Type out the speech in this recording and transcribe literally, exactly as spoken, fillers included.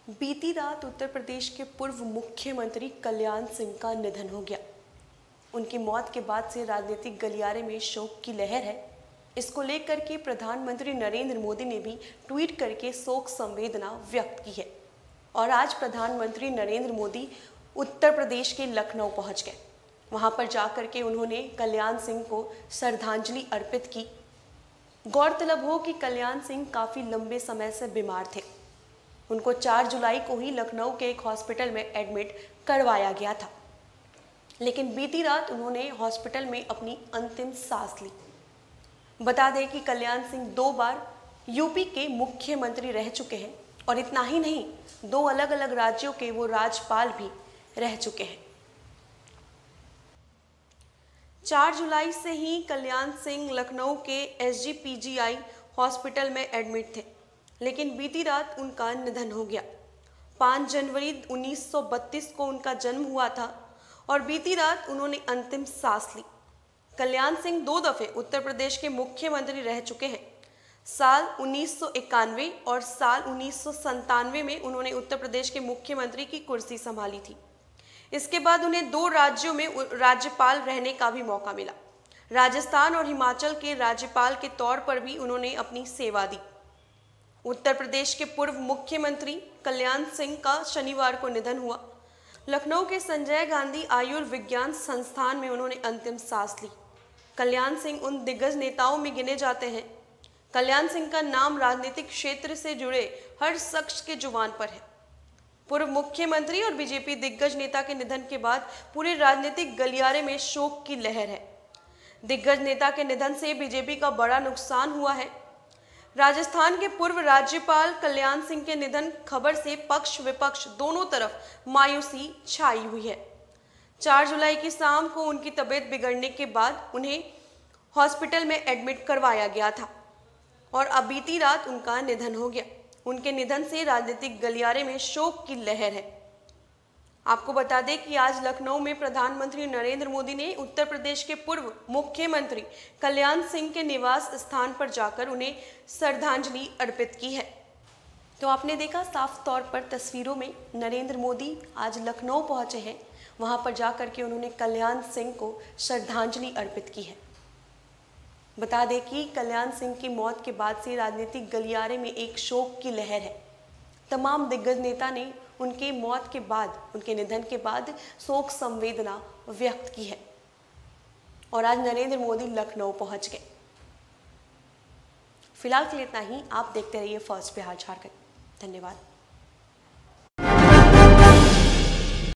बीती रात उत्तर प्रदेश के पूर्व मुख्यमंत्री कल्याण सिंह का निधन हो गया। उनकी मौत के बाद से राजनीतिक गलियारे में शोक की लहर है। इसको लेकर के प्रधानमंत्री नरेंद्र मोदी ने भी ट्वीट करके शोक संवेदना व्यक्त की है। और आज प्रधानमंत्री नरेंद्र मोदी उत्तर प्रदेश के लखनऊ पहुंच गए। वहां पर जाकर के उन्होंने कल्याण सिंह को श्रद्धांजलि अर्पित की। गौरतलब हो कि कल्याण सिंह काफ़ी लंबे समय से बीमार थे। उनको चार जुलाई को ही लखनऊ के एक हॉस्पिटल में एडमिट करवाया गया था, लेकिन बीती रात उन्होंने हॉस्पिटल में अपनी अंतिम सांस ली। बता दें कि कल्याण सिंह दो बार यूपी के मुख्यमंत्री रह चुके हैं और इतना ही नहीं, दो अलग अलग राज्यों के वो राज्यपाल भी रह चुके हैं। चार जुलाई से ही कल्याण सिंह लखनऊ के S G P G I hospital में एडमिट थे, लेकिन बीती रात उनका निधन हो गया। पाँच जनवरी उन्नीस सौ बत्तीस को उनका जन्म हुआ था और बीती रात उन्होंने अंतिम सांस ली। कल्याण सिंह दो दफे उत्तर प्रदेश के मुख्यमंत्री रह चुके हैं। साल उन्नीस सौ इक्यानवे और साल उन्नीस सौ संतानवे में उन्होंने उत्तर प्रदेश के मुख्यमंत्री की कुर्सी संभाली थी। इसके बाद उन्हें दो राज्यों में राज्यपाल रहने का भी मौका मिला। राजस्थान और हिमाचल के राज्यपाल के तौर पर भी उन्होंने अपनी सेवा दी। उत्तर प्रदेश के पूर्व मुख्यमंत्री कल्याण सिंह का शनिवार को निधन हुआ। लखनऊ के संजय गांधी आयुर्विज्ञान संस्थान में उन्होंने अंतिम सांस ली। कल्याण सिंह उन दिग्गज नेताओं में गिने जाते हैं। कल्याण सिंह का नाम राजनीतिक क्षेत्र से जुड़े हर शख्स के जुबान पर है। पूर्व मुख्यमंत्री और बीजेपी दिग्गज नेता के निधन के बाद पूरे राजनीतिक गलियारे में शोक की लहर है। दिग्गज नेता के निधन से बीजेपी का बड़ा नुकसान हुआ है। राजस्थान के पूर्व राज्यपाल कल्याण सिंह के निधन खबर से पक्ष विपक्ष दोनों तरफ मायूसी छाई हुई है। चार जुलाई की शाम को उनकी तबीयत बिगड़ने के बाद उन्हें हॉस्पिटल में एडमिट करवाया गया था और अब बीती रात उनका निधन हो गया। उनके निधन से राजनीतिक गलियारे में शोक की लहर है। आपको बता दें कि आज लखनऊ में प्रधानमंत्री नरेंद्र मोदी ने उत्तर प्रदेश के पूर्व मुख्यमंत्री कल्याण सिंह के निवास स्थान पर जाकर उन्हें श्रद्धांजलि अर्पित की है। तो आपने देखा साफ तौर पर तस्वीरों में नरेंद्र मोदी आज लखनऊ पहुंचे हैं। वहां पर जाकर के उन्होंने कल्याण सिंह को श्रद्धांजलि अर्पित की है। बता दें कि कल्याण सिंह की मौत के बाद से राजनीतिक गलियारे में एक शोक की लहर है। तमाम दिग्गज नेता ने उनके मौत के बाद, उनके निधन के बाद शोक संवेदना व्यक्त की है और आज नरेंद्र मोदी लखनऊ पहुंच गए। फिलहाल के लिए इतना ही। आप देखते रहिए फर्स्ट बिहार झारखंड। धन्यवाद।